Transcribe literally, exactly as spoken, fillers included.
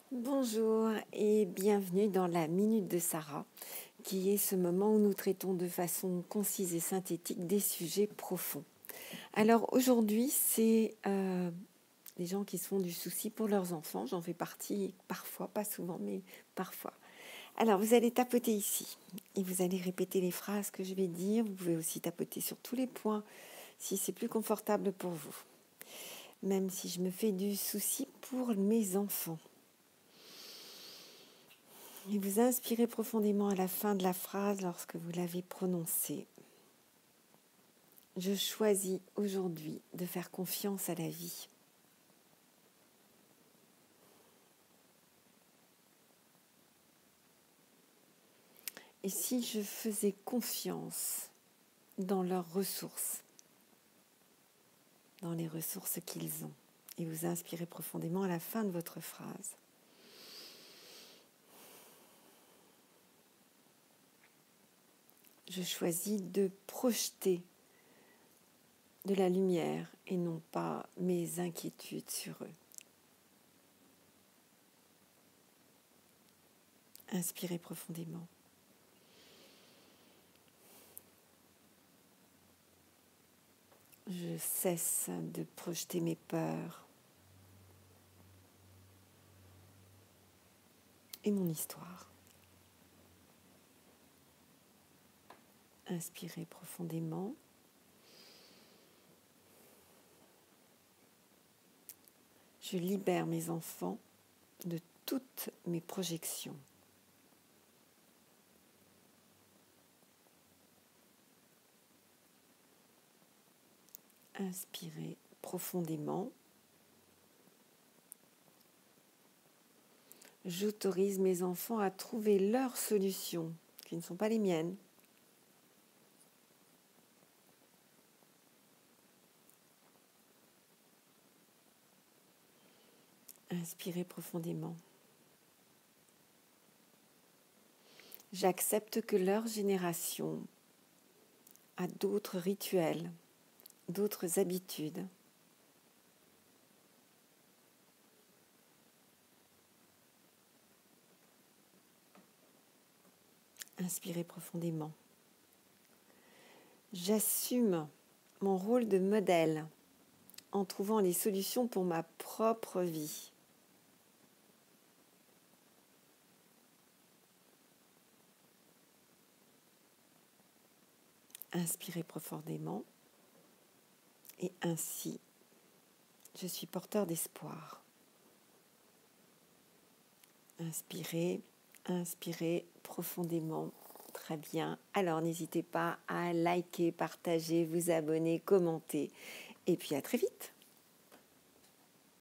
Bonjour et bienvenue dans la Minute de Sarah, qui est ce moment où nous traitons de façon concise et synthétique des sujets profonds. Alors aujourd'hui, c'est euh, les gens qui se font du souci pour leurs enfants. J'en fais partie parfois, pas souvent, mais parfois. Alors vous allez tapoter ici et vous allez répéter les phrases que je vais dire. Vous pouvez aussi tapoter sur tous les points si c'est plus confortable pour vous. Même si je me fais du souci pour mes enfants. Et vous inspirez profondément à la fin de la phrase lorsque vous l'avez prononcée. Je choisis aujourd'hui de faire confiance à la vie. Et si je faisais confiance dans leurs ressources, dans les ressources qu'ils ont, et vous inspirez profondément à la fin de votre phrase. Je choisis de projeter de la lumière et non pas mes inquiétudes sur eux. Inspirez profondément. Je cesse de projeter mes peurs et mon histoire. Inspirez profondément. Je libère mes enfants de toutes mes projections. Inspirez profondément. J'autorise mes enfants à trouver leurs solutions, qui ne sont pas les miennes. Inspirez profondément. J'accepte que leur génération a d'autres rituels, d'autres habitudes. Inspirez profondément. J'assume mon rôle de modèle en trouvant les solutions pour ma propre vie. Inspirez profondément et ainsi, je suis porteur d'espoir. Inspirez, inspirez profondément. Très bien. Alors n'hésitez pas à liker, partager, vous abonner, commenter. Et puis à très vite.